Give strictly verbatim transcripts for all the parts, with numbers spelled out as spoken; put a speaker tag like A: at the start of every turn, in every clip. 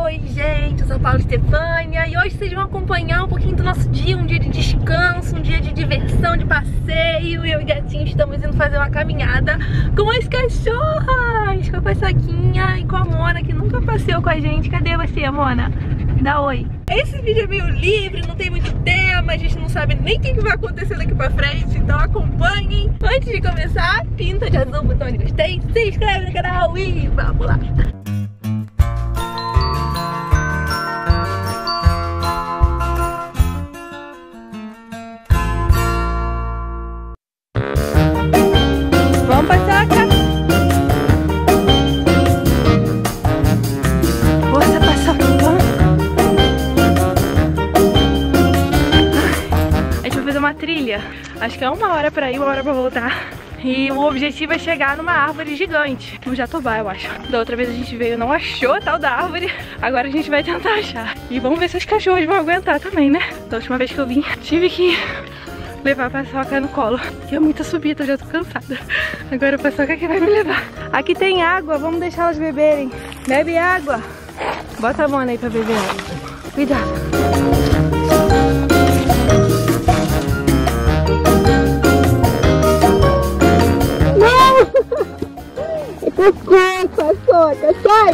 A: Oi gente, eu sou a Paula Estefânia e hoje vocês vão acompanhar um pouquinho do nosso dia, um dia de descanso, um dia de diversão, de passeio. Eu e o gatinho estamos indo fazer uma caminhada com as cachorras, com a Paçoquinha e com a Mona, que nunca passeou com a gente. Cadê você, Mona? Dá oi. Esse vídeo é meio livre, não tem muito tema, a gente não sabe nem o que vai acontecer daqui pra frente, então acompanhem. Antes de começar, pinta de azul, botão de gostei, se inscreve no canal e vamos lá. Vamos passar cá. Força, passar cá. A gente vai fazer uma trilha. Acho que é uma hora pra ir, uma hora pra voltar. E o objetivo é chegar numa árvore gigante, no Jatobá, eu acho. Da outra vez a gente veio e não achou a tal da árvore. Agora a gente vai tentar achar. E vamos ver se os cachorros vão aguentar também, né? Da última vez que eu vim, tive que levar a Paçoca no colo. E é muita subida, eu já tô cansada. Agora a Paçoca que vai me levar. Aqui tem água, vamos deixar elas beberem. Bebe água. Bota a Mona aí pra beber água. Cuidado. Não! Paçoca, sai!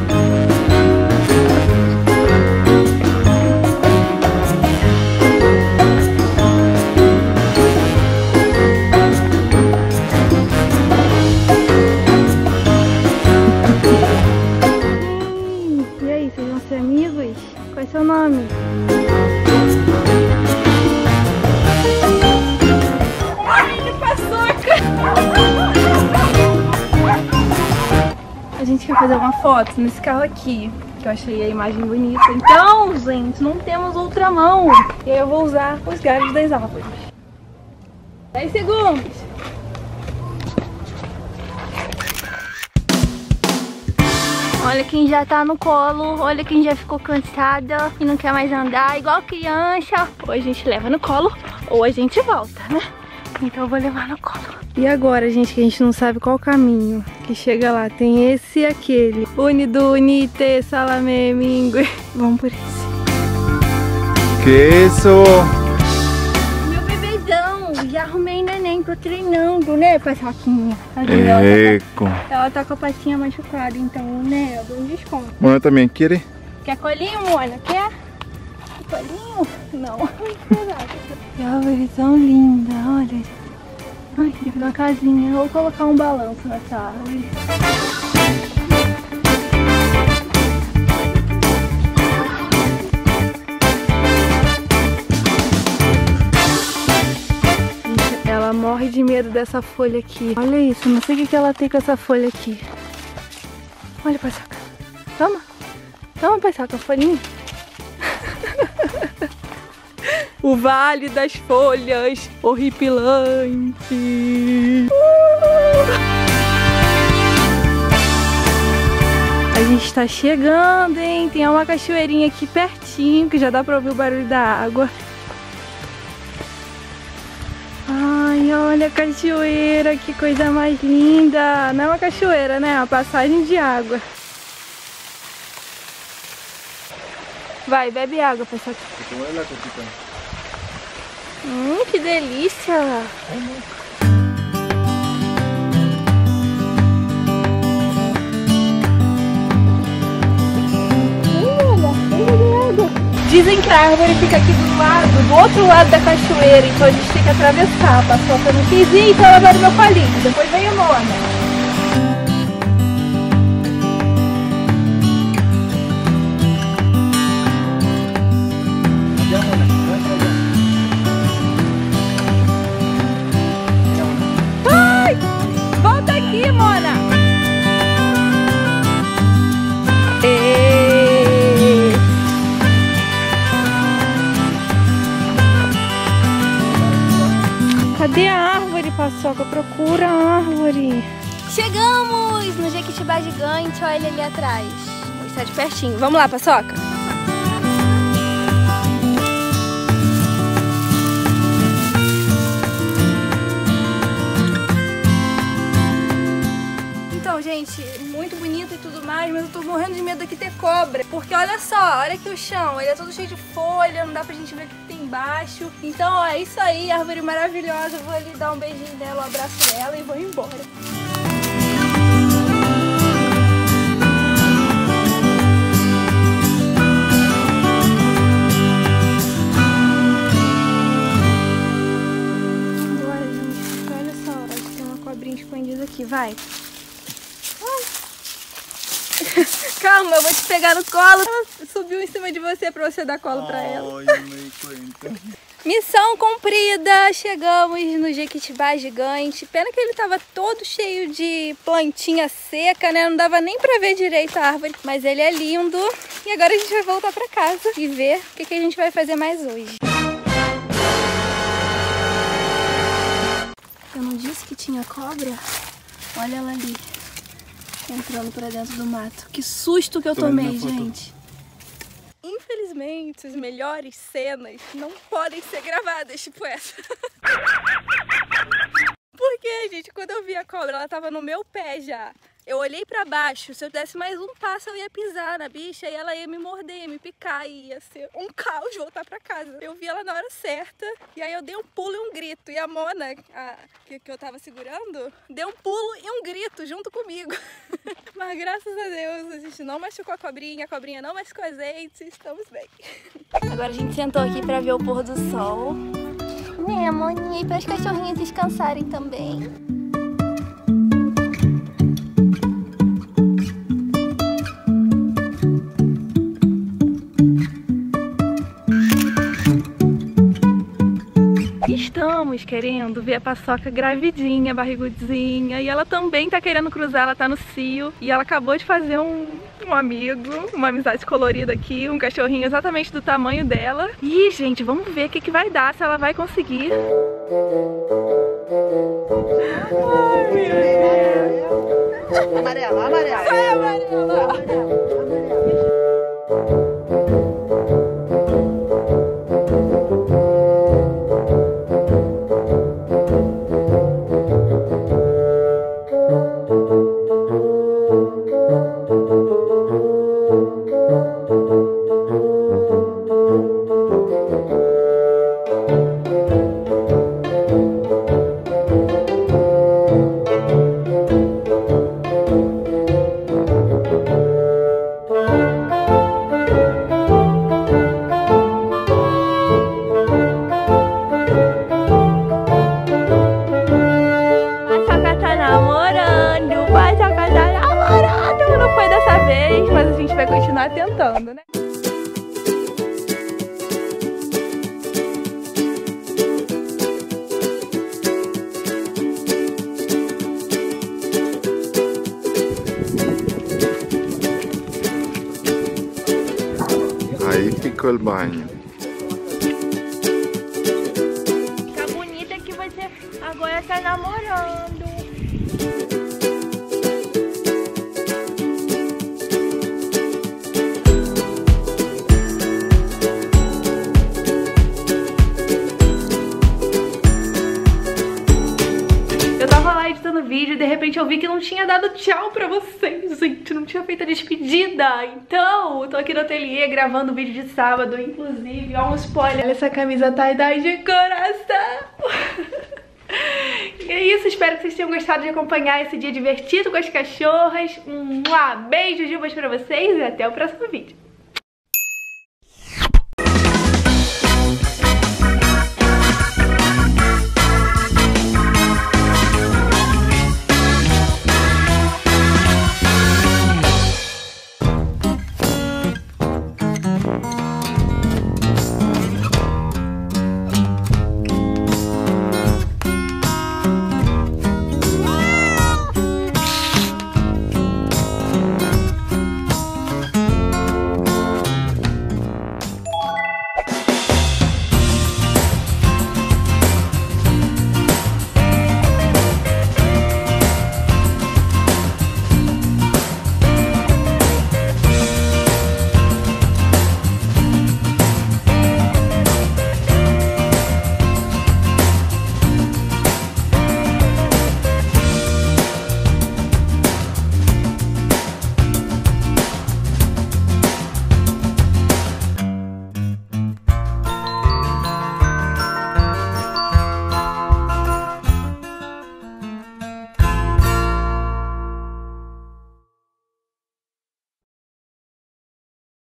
A: E aí, vocês vão ser amigos? Qual é seu nome? Ai, que Paçoca! A gente quer fazer uma foto nesse carro aqui, que eu achei a imagem bonita. Então, gente, não temos outra mão. E aí eu vou usar os galhos das árvores. dez segundos. Olha quem já tá no colo, olha quem já ficou cansada e não quer mais andar, igual criança. Ou a gente leva no colo, ou a gente volta, né? Então eu vou levar no colo. E agora, gente, que a gente não sabe qual o caminho que chega lá. Tem esse e aquele. Unido, unite, salame, mingue. Vamos por esse.
B: Que isso?
A: Meu bebezão, já arrumei neném, tô treinando, né, Paçoquinha?
B: Eco.
A: Ela, tá, ela tá com a patinha machucada, então, né, eu dou um desconto.
B: Mona também quer?
A: Quer colinho, Mona? Quer? Colinho? Não. Que árvore tão linda, olha. Ai, tem uma casinha. Vou colocar um balanço nessa árvore. Ela morre de medo dessa folha aqui. Olha isso, não sei o que ela tem com essa folha aqui. Olha, Paçoca. Toma. Toma, Paçoca, a folhinha. O Vale das Folhas, horripilante. Uh! A gente tá chegando, hein? Tem uma cachoeirinha aqui pertinho, que já dá pra ouvir o barulho da água. Ai, olha a cachoeira, que coisa mais linda. Não é uma cachoeira, né? É uma passagem de água. Vai, bebe água, pessoal. Hum, que delícia! Dizem que a árvore fica aqui do lado, do outro lado da cachoeira, então a gente tem que atravessar. A Paçoca não quis ir, então ela vai no meu colinho. Depois vem a Mona. Cadê a árvore, Paçoca? Procura a árvore. Chegamos no Jequitibá gigante, olha ali atrás. Está de pertinho. Vamos lá, Paçoca? Então, gente, muito bonito e tudo mais, mas eu tô morrendo de medo aqui ter cobra. Porque olha só, olha aqui o chão, ele é todo cheio de folha, não dá pra gente ver o que tem embaixo. Então, ó, é isso aí, árvore maravilhosa. Eu vou ali dar um beijinho nela, um abraço nela e vou embora. Escondido aqui, vai. Calma, eu vou te pegar no colo. Ela subiu em cima de você pra você dar colo pra ela. Missão cumprida! Chegamos no Jequitibá gigante. Pena que ele tava todo cheio de plantinha seca, né? Não dava nem pra ver direito a árvore. Mas ele é lindo. E agora a gente vai voltar pra casa e ver o que, que a gente vai fazer mais hoje. Eu não disse que tinha cobra? Olha ela ali, entrando pra dentro do mato. Que susto que eu tomei, gente. Infelizmente, as melhores cenas não podem ser gravadas, tipo essa. Porque, gente, quando eu vi a cobra, ela tava no meu pé já. Eu olhei pra baixo, se eu desse mais um passo eu ia pisar na bicha e ela ia me morder, ia me picar e ia ser um caos voltar pra casa. Eu vi ela na hora certa e aí eu dei um pulo e um grito. E a Mona, a, que, que eu tava segurando, deu um pulo e um grito junto comigo. Mas graças a Deus a gente não machucou a cobrinha, a cobrinha não machucou a gente, estamos bem. Agora a gente sentou aqui pra ver o pôr do sol. Né, Moninha? E para as cachorrinhas descansarem também. Estamos querendo ver a Paçoca gravidinha, barrigudinha, e ela também tá querendo cruzar, ela tá no cio, e ela acabou de fazer um, um amigo, uma amizade colorida aqui, um cachorrinho exatamente do tamanho dela. E, gente, vamos ver o que, que vai dar, se ela vai conseguir. Ai, meu Deus!
C: Amarela, amarela!
A: Vai, amarela! Vai continuar tentando, né?
B: Aí ficou o banho.
A: Fica bonita que você agora tá namorando. Editando vídeo e de repente eu vi que não tinha dado tchau pra vocês, gente, não tinha feito a despedida. Então, eu tô aqui no ateliê gravando vídeo de sábado, inclusive, ó um spoiler, essa camisa tie-dye de coração. E é isso, espero que vocês tenham gostado de acompanhar esse dia divertido com as cachorras. Um beijo de umas pra vocês e até o próximo vídeo.